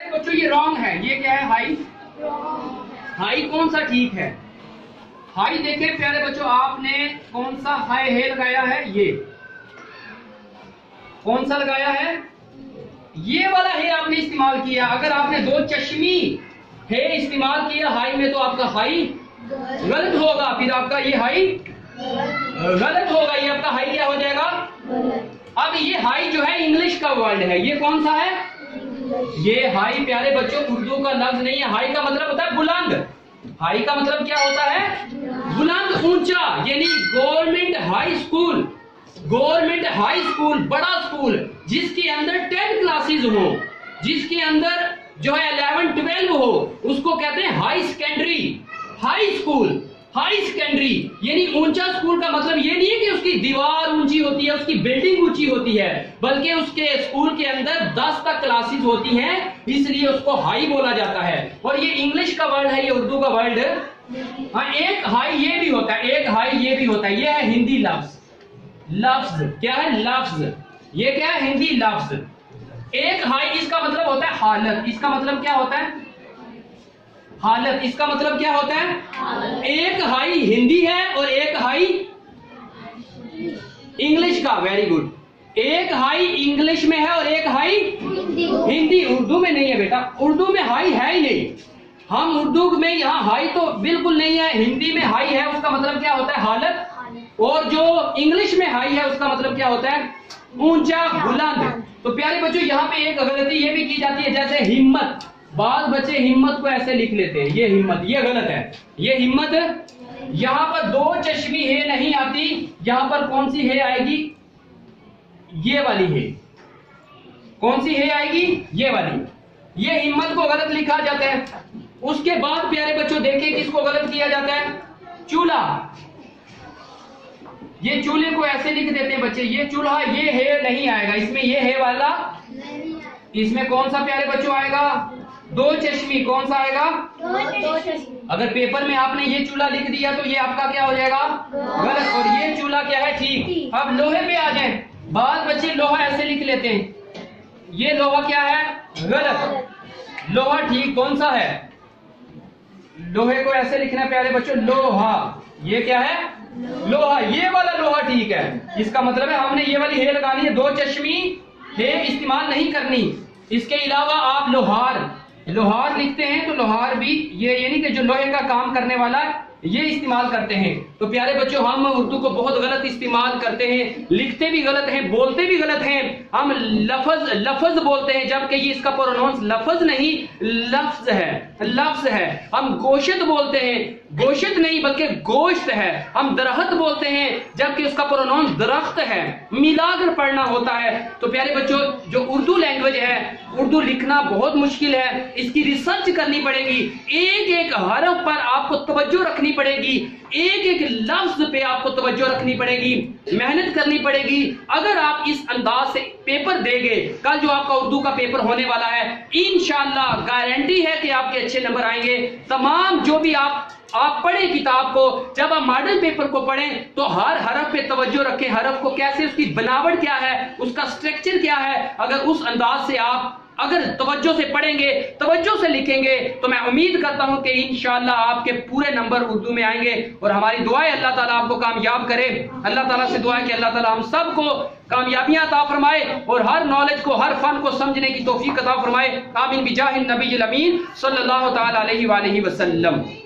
बच्चों ये रॉन्ग है। ये क्या है? हाई। हाई कौन सा ठीक है? हाई देखे प्यारे बच्चों, आपने कौन सा हाई है लगाया है? ये कौन सा लगाया है? ये वाला है आपने इस्तेमाल किया। अगर आपने दो चश्मी है इस्तेमाल किया हाई में तो आपका हाई गलत होगा। फिर आपका ये हाई गलत होगा। ये आपका हाई क्या हो जाएगा? अब ये हाई जो है इंग्लिश का वर्ड है। ये कौन सा है? ये हाई प्यारे बच्चों उर्दू का लफ्ज नहीं है। हाई का मतलब होता है बुलंद। हाई का मतलब क्या होता है? बुलंद, ऊंचा। यानी government high school, government high school, बड़ा स्कूल जिसके अंदर 10 क्लासेस हो, जिसके अंदर जो है 11 12 हो, उसको कहते हैं high secondary. High school, high secondary यानी ऊंचा स्कूल का मतलब ये नहीं है कि उसकी दीवार ऊंची होती है, उसकी बिल्डिंग ऊंची होती है, बल्कि उसके स्कूल के अंदर 10 तक क्लासेस होती हैं, इसलिए उसको हाई बोला जाता है। और ये इंग्लिश का वर्ड है, ये उर्दू का वर्ड। हाँ, एक हाई ये भी होता है, एक हाई ये भी होता है। ये है हिंदी लफ्ज। लफ्ज क्या है? लफ्ज। ये क्या है? हिंदी लफ्ज। एक हाई इसका मतलब होता है हालत। इसका मतलब क्या होता है? हालत। इसका मतलब क्या होता है? एक हाई हिंदी है और एक हाई इंग्लिश का। Very good. एक हाई इंग्लिश में है और एक हाई हिंदी। उर्दू में नहीं है बेटा, उर्दू में हाई है ही नहीं। हम उर्दू में यहाँ हाई तो बिल्कुल नहीं है। हिंदी में हाई है, उसका मतलब क्या होता है? हालत। और जो इंग्लिश में हाई है उसका मतलब क्या होता है? ऊंचा, बुलंद। तो प्यारे बच्चों यहाँ पे एक गलती ये भी की जाती है, जैसे हिम्मत। बाद बच्चे हिम्मत को ऐसे लिख लेते हैं, ये हिम्मत, ये गलत है। ये हिम्मत, यहां पर दो चश्मी है नहीं आती। यहां पर कौन सी है आएगी? ये वाली है। कौन सी है आएगी? ये वाली। ये हिम्मत को गलत लिखा जाता है। उसके बाद प्यारे बच्चों देखिए किसको गलत किया जाता है? चूल्हा। ये चूल्हे को ऐसे लिख देते हैं बच्चे, ये चूल्हा। ये है नहीं आएगा इसमें, ये है वाला। इसमें कौन सा प्यारे बच्चों आएगा? दो चश्मी। कौन सा आएगा? दो चश्मी। अगर पेपर में आपने ये चूल्हा लिख दिया तो ये आपका क्या हो जाएगा? गलत। और ये चूल्हा क्या है? ठीक। अब लोहे पे आ जाए। बाद बच्चे लोहा ऐसे लिख लेते हैं, ये लोहा क्या है? गलत। लोहा ठीक। कौन सा है? लोहे को ऐसे लिखना प्यारे बच्चों, लोहा। ये क्या है? लोहा। ये वाला लोहा ठीक है। इसका मतलब है हमने ये वाली है लगानी है, दो चश्मी है इस्तेमाल नहीं करनी। इसके अलावा आप लोहार, लोहार लिखते हैं तो लोहार भी ये यानी कि जो लोहे का काम करने वाला ये इस्तेमाल करते हैं। तो प्यारे बच्चों हम उर्दू को बहुत गलत इस्तेमाल करते हैं, लिखते भी गलत हैं, बोलते भी गलत हैं। हम लफ्ज लफ्ज बोलते हैं जबकि ये इसका प्रोनाउंस लफ्ज नहीं लफ्ज है, लफ्ज है। हम गोश्त बोलते हैं, गोश्त नहीं बल्कि गोश्त है। हम दरख्त बोलते हैं जबकि उसका प्रोनाउंस दरख्त है। मिलाकर पढ़ना होता है। तो प्यारे बच्चों जो उर्दू लैंग्वेज है, उर्दू लिखना बहुत मुश्किल है, इसकी रिसर्च करनी पड़ेगी। एक एक हरफ पर आपको तवज्जो रखनी पड़ेगी, एक एक लफ्ज पे आपको तवज्जो रखनी पड़ेगी, मेहनत करनी पड़ेगी। अगर आप इस अंदाज से पेपर देंगे, कल जो आपका उर्दू का पेपर होने वाला है, इंशाअल्लाह गारंटी है कि आपके अच्छे नंबर आएंगे। तमाम जो भी आप पढ़े किताब को, जब आप मॉडल पेपर को पढ़ें तो हर हरफ पे तवज्जो रखें। हरफ को कैसे, उसकी बनावट क्या है, उसका स्ट्रक्चर क्या है। अगर उस अंदाज से आप अगर तवज्जो से पढ़ेंगे, तवज्जो से लिखेंगे, तो मैं उम्मीद करता हूं कि इंशाअल्लाह आपके पूरे नंबर उर्दू में आएंगे। और हमारी दुआ है अल्लाह ताला आपको कामयाब करे। अल्लाह ताला से दुआ है कि अल्लाह ताला हम सबको कामयाबियां अता फरमाए और हर नॉलेज को, हर फन को समझने की तौफीक अता फरमाए। आमीन बिजाहिन नबील अमीन सल्लल्लाहु तआला अलैहि वसल्लम।